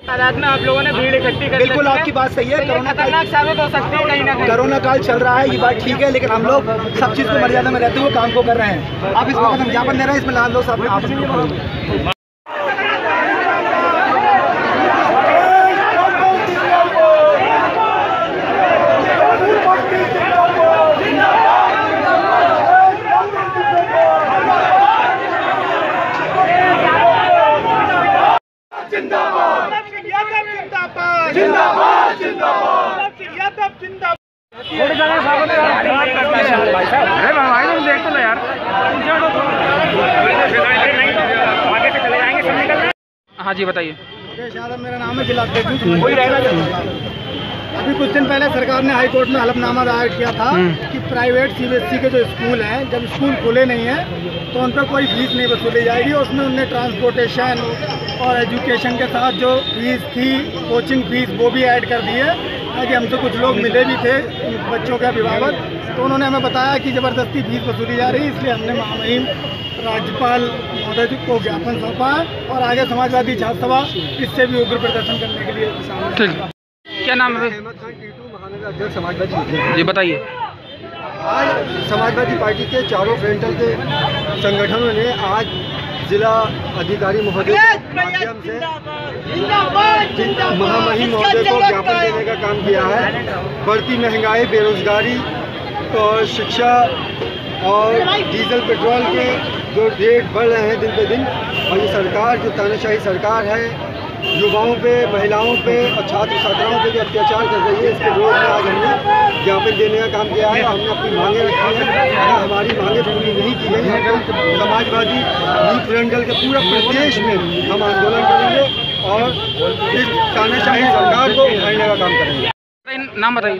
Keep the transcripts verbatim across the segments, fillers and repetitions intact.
हालात में आप लोगों ने भीड़ इकट्ठी कर, बिल्कुल आपकी बात सही है। कोरोना खतरनाक साबित हो सकती है कहीं ना कहीं। कोरोना काल चल रहा है, ये बात ठीक है, लेकिन हम लोग सब चीज़ को मर्यादा में रहते हुए काम को कर रहे हैं। आप इस वक्त हम ज्ञापन दे रहे हैं, इसमें लाल लोग सब आपस में जिंदाबाद जिंदाबाद यादव जिंदाबाद। थोड़ी जगह स्वागत अरे भाई तुम देख तो लो यार, आगे से चले जाएंगे, सब निकल। हाँ जी बताइए। यादव मेरा नाम है, जिला अध्यक्ष। कोई रहना अभी कुछ दिन पहले सरकार ने हाई कोर्ट में हलफनामा दायर किया था कि प्राइवेट सीबीएसई के जो स्कूल हैं, जब स्कूल खुले नहीं हैं तो उन पर कोई फीस नहीं वसूली जाएगी। उसमें उनने ट्रांसपोर्टेशन और एजुकेशन के साथ जो फीस थी, कोचिंग फीस, वो भी ऐड कर दी है। ताकि हमसे कुछ लोग मिले भी थे बच्चों के अभिभावक, तो उन्होंने हमें बताया कि ज़बरदस्ती फीस वसूली जा रही है। इसलिए हमने महामहिम राज्यपाल महोदय जी को ज्ञापन सौंपा है और आगे समाजवादी छात्र सभा इससे भी उग्र प्रदर्शन करने के लिए सामने। क्या नाम है? महानगर अध्यक्ष समाजवादी जी बताइए। आज समाजवादी पार्टी के चारों फ्रंटल के संगठनों ने आज जिला अधिकारी महोदय के माध्यम से महामहिम महोदय को ज्ञापन देने का काम किया है। बढ़ती महंगाई, बेरोजगारी और शिक्षा और डीजल पेट्रोल के जो रेट बढ़ रहे हैं दिन पे दिन, और ये सरकार जो तानाशाही सरकार है, युवाओं पे, महिलाओं पे और छात्र छात्राओं पे जो अत्याचार कर रही है, इसके विरोध में आज हमने ज्ञापन देने का काम किया है। हमने अपनी मांगें रखी हैं। अगर हमारी मांगें पूरी नहीं की गई हैं तो समाजवादी यूथ फ्रंटल के पूरे प्रदेश में हम आंदोलन करेंगे और इस तानाशाही सरकार को उठाने का काम करेंगे। नाम बताइए।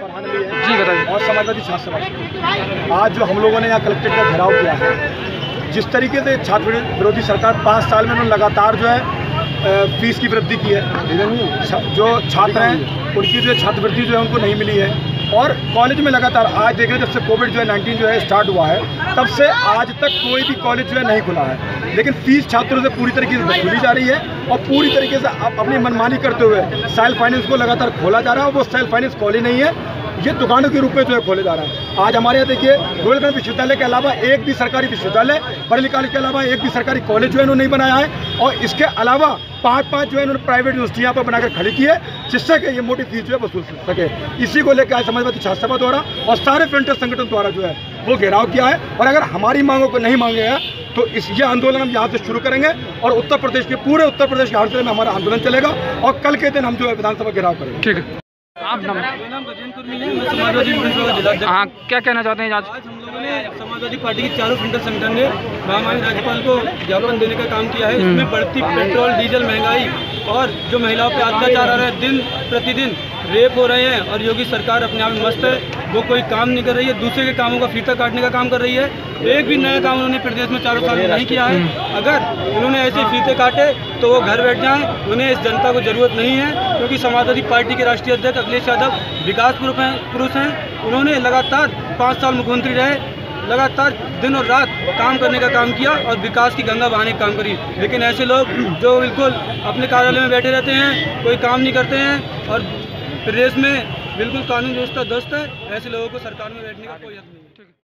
जी बताइए। और समाजवादी छात्र सभा आज जो हम लोगों ने यहाँ कलेक्ट्रेट का घेराव किया है, जिस तरीके से छात्र विरोधी सरकार पाँच साल में उन्होंने लगातार जो है फीस की वृद्धि की है, जो छात्र हैं उनकी जो छात्रवृत्ति जो है उनको नहीं मिली है, और कॉलेज में लगातार आज देख रहे हैं जब से कोविड जो है नाइन्टीन जो है स्टार्ट हुआ है तब से आज तक कोई भी कॉलेज जो है नहीं खुला है, लेकिन फीस छात्रों से पूरी तरीके से वसूली जा रही है और पूरी तरीके से अपनी मनमानी करते हुए सेल्फ फाइनेंस को लगातार खोला जा रहा है। वो सेल्फ फाइनेंस कॉलेज नहीं है, ये दुकानों के रूप में जो है खोले जा रहा है। आज हमारे यहाँ देखिए रोहिलखंड विश्वविद्यालय के अलावा एक भी सरकारी विश्वविद्यालय, बरेली कॉलेज के अलावा एक भी सरकारी कॉलेज जो है उन्होंने नहीं बनाया है, और इसके अलावा पाँच पाँच जो है उन्होंने प्राइवेट यूनिवर्सिटी यहाँ पर बनाकर खड़ी की है, जिससे कि ये मोटी फीस जो है वसूल सके। इसी को लेकर आज समाजवादी छात्र सभा द्वारा और सारे फ्रंटल संगठन द्वारा जो है वो घेराव किया है, और अगर हमारी मांगों को नहीं मांगे हैं तो इस ये आंदोलन हम यहाँ से शुरू करेंगे और उत्तर प्रदेश के पूरे उत्तर प्रदेश के हर जिले में हमारा आंदोलन चलेगा, और कल के दिन हम जो है विधानसभा घेराव करेंगे। ठीक है। आप नाम? मेरा नाम गजेंद्र कुर्मी है, मैं समाजवादी जिला। हाँ, क्या कहना चाहते हैं? आज आज हम लोगों ने समाजवादी पार्टी के चारों फ्रंटल संगठन ने महामहिम राज्यपाल को ज्ञापन देने का काम किया है। इसमें बढ़ती पेट्रोल डीजल महंगाई और जो महिलाओं पे अत्याचार आ रहा है, दिन प्रतिदिन रेप हो रहे हैं, और योगी सरकार अपने आप में मस्त है, वो कोई काम नहीं कर रही है, दूसरे के कामों का फीता काटने का काम कर रही है। एक भी नया काम उन्होंने प्रदेश में चारों साल में नहीं किया है। अगर उन्होंने ऐसे फीते काटे तो वो घर बैठ जाएं, उन्हें इस जनता को जरूरत नहीं है, क्योंकि समाजवादी पार्टी के राष्ट्रीय अध्यक्ष अखिलेश यादव विकास पुरुष हैं। उन्होंने लगातार पाँच साल मुख्यमंत्री रहे, लगातार दिन और रात काम करने का काम किया और विकास की गंगा बहाने का काम करी। लेकिन ऐसे लोग जो बिल्कुल अपने कार्यालय में बैठे रहते हैं, कोई काम नहीं करते हैं और प्रदेश में बिल्कुल कानून व्यवस्था ध्वस्त है, ऐसे लोगों को सरकार में बैठने का कोई हक नहीं है।